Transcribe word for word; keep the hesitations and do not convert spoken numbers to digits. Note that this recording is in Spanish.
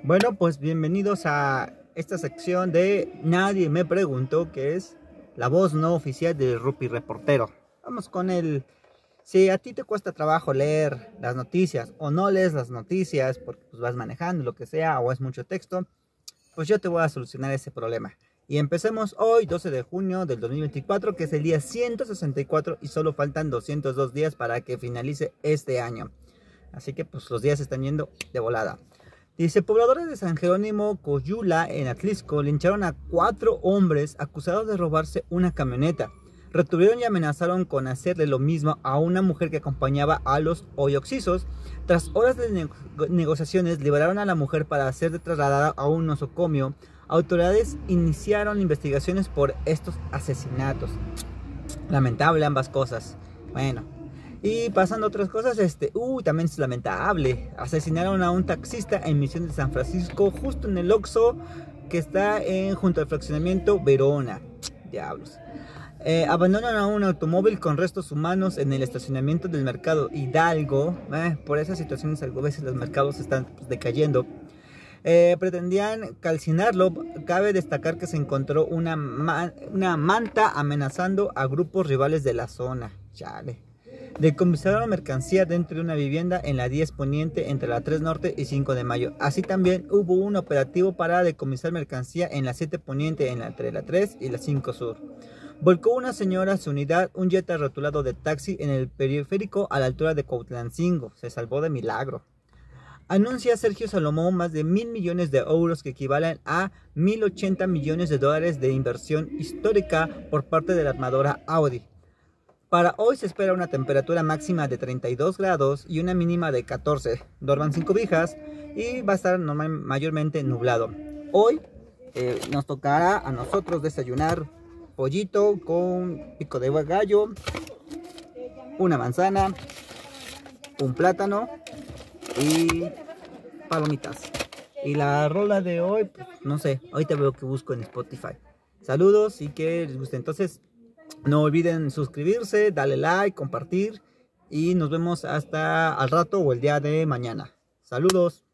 Bueno, pues bienvenidos a esta sección de Nadie me preguntó, que es la voz no oficial del Rupi Reportero. Vamos con el... Si a ti te cuesta trabajo leer las noticias o no lees las noticias porque pues, vas manejando, lo que sea, o es mucho texto, pues yo te voy a solucionar ese problema. Y empecemos hoy, doce de junio del dos mil veinticuatro, que es el día ciento sesenta y cuatro y solo faltan doscientos dos días para que finalice este año. Así que pues los días están yendo de volada. Dice, pobladores de San Jerónimo Coyula en Atlisco lincharon a cuatro hombres acusados de robarse una camioneta. Retuvieron y amenazaron con hacerle lo mismo a una mujer que acompañaba a los hoy occisos. Tras horas de nego negociaciones, liberaron a la mujer para ser trasladada a un nosocomio. Autoridades iniciaron investigaciones por estos asesinatos. Lamentable ambas cosas. Bueno, y pasando a otras cosas, este, uy, también es lamentable. Asesinaron a un taxista en Misión de San Francisco, justo en el Oxxo que está en, junto al fraccionamiento Verona. Diablos. Eh, abandonan a un automóvil con restos humanos en el estacionamiento del mercado Hidalgo. Eh, por esas situaciones, a veces los mercados están pues, decayendo. Eh, pretendían calcinarlo. Cabe destacar que se encontró una, man una manta amenazando a grupos rivales de la zona. Chale. Decomisaron mercancía dentro de una vivienda en la diez Poniente entre la tres Norte y cinco de Mayo. Así también hubo un operativo para decomisar mercancía en la siete Poniente entre la tres y la cinco Sur. Volcó una señora su unidad, un Jetta rotulado de taxi en el periférico a la altura de Cuautlancingo. Se salvó de milagro. Anuncia Sergio Salomón más de mil millones de euros, que equivalen a mil ochenta millones de dólares de inversión histórica por parte de la armadora Audi. Para hoy se espera una temperatura máxima de treinta y dos grados y una mínima de catorce. Duerman sin cobijas y va a estar normal, mayormente nublado. Hoy eh, nos tocará a nosotros desayunar pollito con pico de gallo, una manzana, un plátano y palomitas. Y la rola de hoy, pues, no sé, ahorita veo que busco en Spotify. Saludos y que les guste. Entonces, no olviden suscribirse, darle like, compartir y nos vemos hasta al rato o el día de mañana. Saludos.